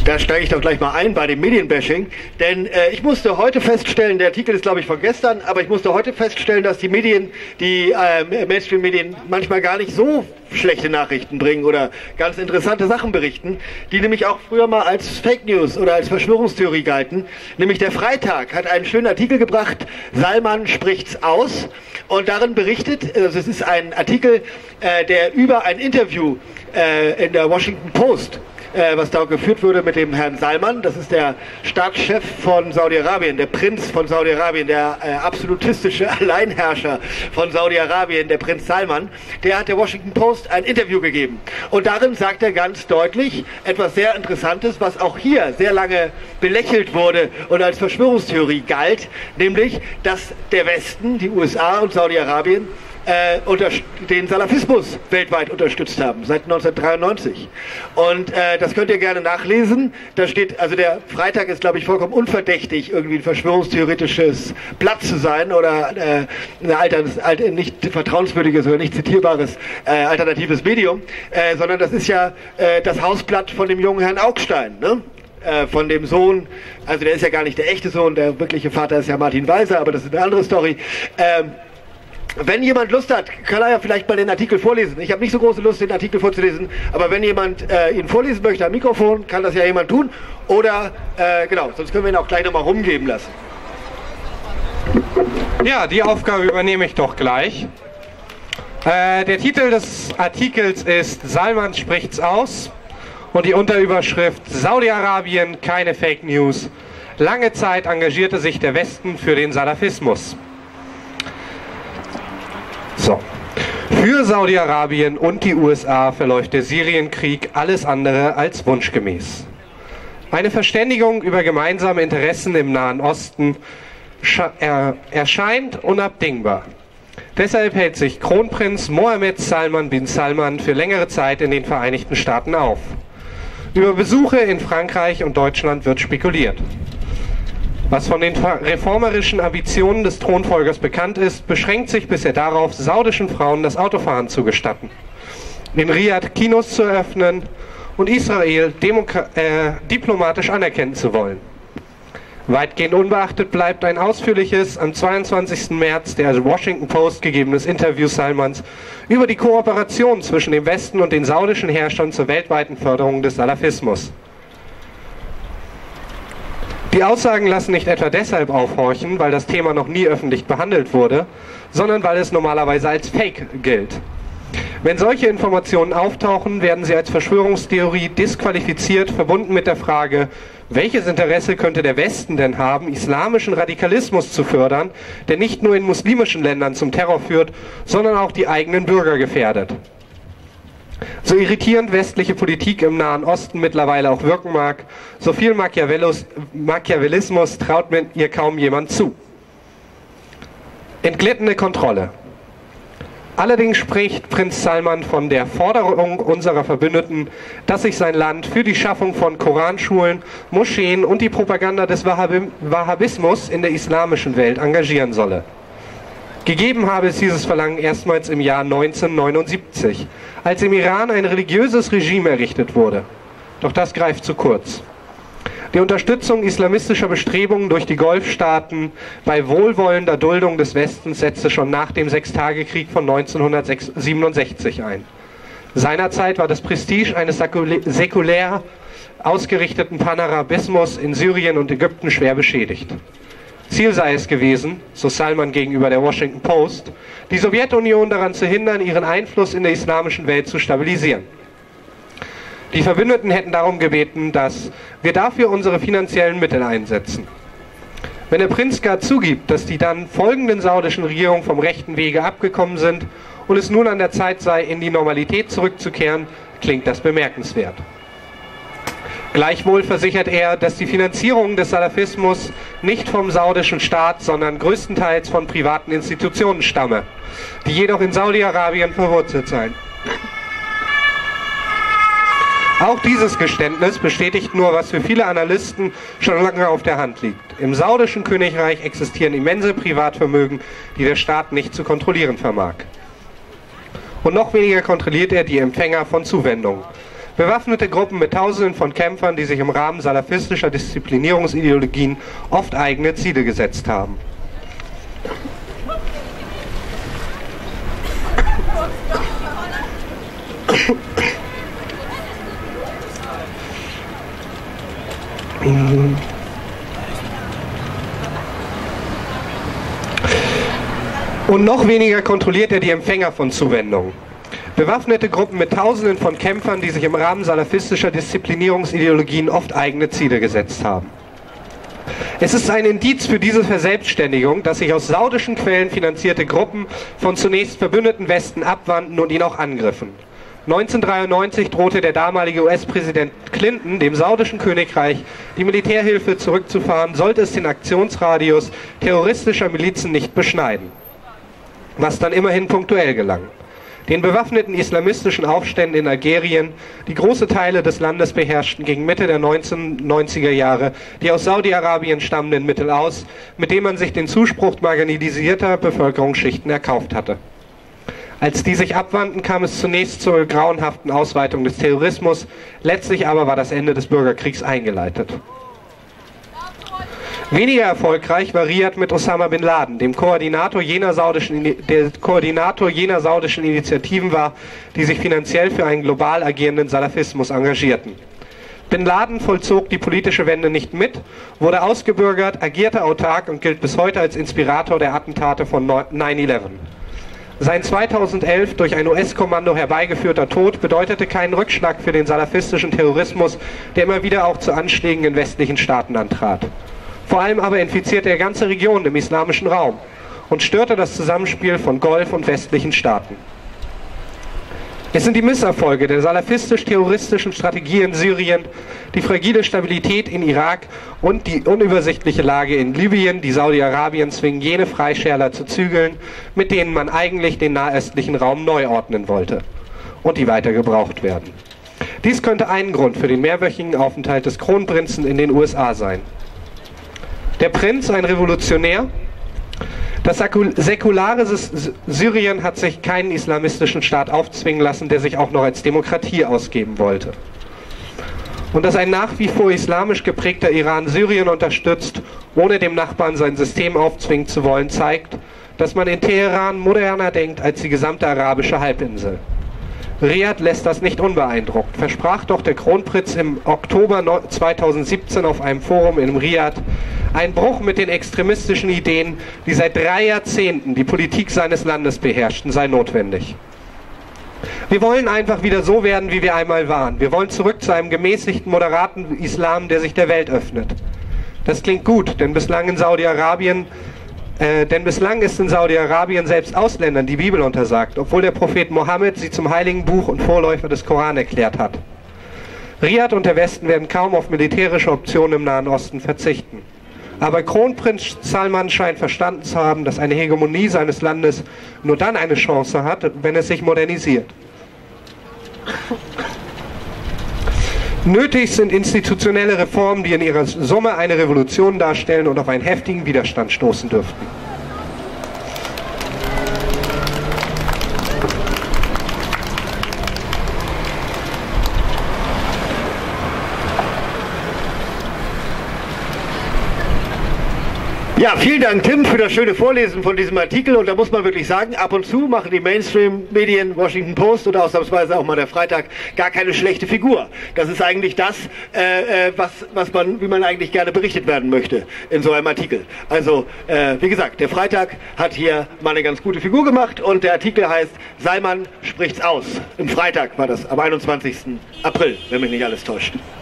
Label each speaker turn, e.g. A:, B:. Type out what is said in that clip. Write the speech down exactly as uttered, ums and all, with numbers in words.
A: Da steige ich doch gleich mal ein bei dem Medienbashing, denn äh, ich musste heute feststellen, der Artikel ist glaube ich von gestern, aber ich musste heute feststellen, dass die Medien, die äh, Mainstream-Medien manchmal gar nicht so schlechte Nachrichten bringen oder ganz interessante Sachen berichten, die nämlich auch früher mal als Fake News oder als Verschwörungstheorie galten. Nämlich der Freitag hat einen schönen Artikel gebracht, Salman spricht's aus, und darin berichtet, also es ist ein Artikel, äh, der über ein Interview äh, in der Washington Post, Äh, was da geführt wurde mit dem Herrn Salman, das ist der Staatschef von Saudi-Arabien, der Prinz von Saudi-Arabien, der äh, absolutistische Alleinherrscher von Saudi-Arabien, der Prinz Salman, der hat der Washington Post ein Interview gegeben. Und darin sagt er ganz deutlich etwas sehr Interessantes, was auch hier sehr lange belächelt wurde und als Verschwörungstheorie galt, nämlich, dass der Westen, die U S A und Saudi-Arabien, Äh, unter, den Salafismus weltweit unterstützt haben, seit neunzehnhundertdreiundneunzig. Und äh, das könnt ihr gerne nachlesen. Da steht, also der Freitag ist, glaube ich, vollkommen unverdächtig, irgendwie ein verschwörungstheoretisches Blatt zu sein oder äh, ein alters, alt, nicht vertrauenswürdiges oder nicht zitierbares äh, alternatives Medium, äh, sondern das ist ja äh, das Hausblatt von dem jungen Herrn Augstein, ne? Äh, von dem Sohn, also der ist ja gar nicht der echte Sohn, der wirkliche Vater ist ja Martin Walser, aber das ist eine andere Story. Ähm, Wenn jemand Lust hat, kann er ja vielleicht mal den Artikel vorlesen. Ich habe nicht so große Lust, den Artikel vorzulesen, aber wenn jemand äh, ihn vorlesen möchte am Mikrofon, kann das ja jemand tun. Oder, äh, genau, sonst können wir ihn auch gleich nochmal rumgeben lassen.
B: Ja, die Aufgabe übernehme ich doch gleich. Äh, der Titel des Artikels ist Salman spricht's aus und die Unterüberschrift Saudi-Arabien, keine Fake News. Lange Zeit engagierte sich der Westen für den Salafismus. So. Für Saudi-Arabien und die U S A verläuft der Syrienkrieg alles andere als wunschgemäß. Eine Verständigung über gemeinsame Interessen im Nahen Osten er erscheint unabdingbar. Deshalb hält sich Kronprinz Mohammed Salman bin Salman für längere Zeit in den Vereinigten Staaten auf. Über Besuche in Frankreich und Deutschland wird spekuliert. Was von den reformerischen Ambitionen des Thronfolgers bekannt ist, beschränkt sich bisher darauf, saudischen Frauen das Autofahren zu gestatten, in Riyadh Kinos zu eröffnen und Israel äh, diplomatisch anerkennen zu wollen. Weitgehend unbeachtet bleibt ein ausführliches, am zweiundzwanzigsten März der Washington Post gegebenes Interview Salmans über die Kooperation zwischen dem Westen und den saudischen Herrschern zur weltweiten Förderung des Salafismus. Die Aussagen lassen nicht etwa deshalb aufhorchen, weil das Thema noch nie öffentlich behandelt wurde, sondern weil es normalerweise als Fake gilt. Wenn solche Informationen auftauchen, werden sie als Verschwörungstheorie disqualifiziert, verbunden mit der Frage, welches Interesse könnte der Westen denn haben, islamischen Radikalismus zu fördern, der nicht nur in muslimischen Ländern zum Terror führt, sondern auch die eigenen Bürger gefährdet. So irritierend westliche Politik im Nahen Osten mittlerweile auch wirken mag, so viel Machiavellismus traut mir ihr kaum jemand zu. Entglittene Kontrolle. Allerdings spricht Prinz Salman von der Forderung unserer Verbündeten, dass sich sein Land für die Schaffung von Koranschulen, Moscheen und die Propaganda des Wahhabismus in der islamischen Welt engagieren solle. Gegeben habe es dieses Verlangen erstmals im Jahr neunzehnhundertneunundsiebzig, als im Iran ein religiöses Regime errichtet wurde. Doch das greift zu kurz. Die Unterstützung islamistischer Bestrebungen durch die Golfstaaten bei wohlwollender Duldung des Westens setzte schon nach dem Sechstagekrieg von neunzehnhundertsiebenundsechzig ein. Seinerzeit war das Prestige eines säkulär ausgerichteten Panarabismus in Syrien und Ägypten schwer beschädigt. Ziel sei es gewesen, so Salman gegenüber der Washington Post, die Sowjetunion daran zu hindern, ihren Einfluss in der islamischen Welt zu stabilisieren. Die Verbündeten hätten darum gebeten, dass wir dafür unsere finanziellen Mittel einsetzen. Wenn der Prinz gar zugibt, dass die dann folgenden saudischen Regierungen vom rechten Wege abgekommen sind und es nun an der Zeit sei, in die Normalität zurückzukehren, klingt das bemerkenswert. Gleichwohl versichert er, dass die Finanzierung des Salafismus nicht vom saudischen Staat, sondern größtenteils von privaten Institutionen stamme, die jedoch in Saudi-Arabien verwurzelt seien. Auch dieses Geständnis bestätigt nur, was für viele Analysten schon lange auf der Hand liegt. Im saudischen Königreich existieren immense Privatvermögen, die der Staat nicht zu kontrollieren vermag. Und noch weniger kontrolliert er die Empfänger von Zuwendungen. Bewaffnete Gruppen mit Tausenden von Kämpfern, die sich im Rahmen salafistischer Disziplinierungsideologien oft eigene Ziele gesetzt haben. Und noch weniger kontrolliert er die Empfänger von Zuwendungen. Bewaffnete Gruppen mit Tausenden von Kämpfern, die sich im Rahmen salafistischer Disziplinierungsideologien oft eigene Ziele gesetzt haben. Es ist ein Indiz für diese Verselbstständigung, dass sich aus saudischen Quellen finanzierte Gruppen von zunächst verbündeten Westen abwandten und ihn auch angriffen. neunzehnhundertdreiundneunzig drohte der damalige U S-Präsident Clinton dem saudischen Königreich die Militärhilfe zurückzufahren, sollte es den Aktionsradius terroristischer Milizen nicht beschneiden, was dann immerhin punktuell gelang. Den bewaffneten islamistischen Aufständen in Algerien, die große Teile des Landes beherrschten, gegen Mitte der neunzehnhundertneunziger Jahre die aus Saudi-Arabien stammenden Mittel aus, mit denen man sich den Zuspruch marginalisierter Bevölkerungsschichten erkauft hatte. Als die sich abwandten, kam es zunächst zur grauenhaften Ausweitung des Terrorismus, letztlich aber war das Ende des Bürgerkriegs eingeleitet. Weniger erfolgreich war Riyad mit Osama bin Laden, dem Koordinator jener saudischen, der Koordinator jener saudischen Initiativen war, die sich finanziell für einen global agierenden Salafismus engagierten. Bin Laden vollzog die politische Wende nicht mit, wurde ausgebürgert, agierte autark und gilt bis heute als Inspirator der Attentate von neun elf. Sein zweitausendelf durch ein U S-Kommando herbeigeführter Tod bedeutete keinen Rückschlag für den salafistischen Terrorismus, der immer wieder auch zu Anschlägen in westlichen Staaten antrat. Vor allem aber infizierte er ganze Regionen im islamischen Raum und störte das Zusammenspiel von Golf- und westlichen Staaten. Es sind die Misserfolge der salafistisch-terroristischen Strategie in Syrien, die fragile Stabilität in Irak und die unübersichtliche Lage in Libyen, die Saudi-Arabien zwingen, jene Freischärler zu zügeln, mit denen man eigentlich den nahöstlichen Raum neu ordnen wollte und die weiter gebraucht werden. Dies könnte ein Grund für den mehrwöchigen Aufenthalt des Kronprinzen in den U S A sein. Der Prinz, ein Revolutionär. Das säkulare Syrien hat sich keinen islamistischen Staat aufzwingen lassen, der sich auch noch als Demokratie ausgeben wollte. Und dass ein nach wie vor islamisch geprägter Iran Syrien unterstützt, ohne dem Nachbarn sein System aufzwingen zu wollen, zeigt, dass man in Teheran moderner denkt als die gesamte arabische Halbinsel. Riyad lässt das nicht unbeeindruckt, versprach doch der Kronprinz im Oktober zweitausendsiebzehn auf einem Forum in Riyadh, ein Bruch mit den extremistischen Ideen, die seit drei Jahrzehnten die Politik seines Landes beherrschten, sei notwendig. Wir wollen einfach wieder so werden, wie wir einmal waren. Wir wollen zurück zu einem gemäßigten, moderaten Islam, der sich der Welt öffnet. Das klingt gut, denn bislang in Saudi-Arabien Äh, denn bislang ist in Saudi-Arabien selbst Ausländern die Bibel untersagt, obwohl der Prophet Mohammed sie zum heiligen Buch und Vorläufer des Koran erklärt hat. Riyadh und der Westen werden kaum auf militärische Optionen im Nahen Osten verzichten. Aber Kronprinz Salman scheint verstanden zu haben, dass eine Hegemonie seines Landes nur dann eine Chance hat, wenn es sich modernisiert. Nötig sind institutionelle Reformen, die in ihrer Summe eine Revolution darstellen und auf einen heftigen Widerstand stoßen dürften.
A: Ja, vielen Dank, Tim, für das schöne Vorlesen von diesem Artikel. Und da muss man wirklich sagen, ab und zu machen die Mainstream-Medien, Washington Post oder ausnahmsweise auch mal der Freitag, gar keine schlechte Figur. Das ist eigentlich das, äh, was, was man, wie man eigentlich gerne berichtet werden möchte in so einem Artikel. Also, äh, wie gesagt, der Freitag hat hier mal eine ganz gute Figur gemacht und der Artikel heißt Salman spricht's aus. Im Freitag war das, am einundzwanzigsten April, wenn mich nicht alles täuscht.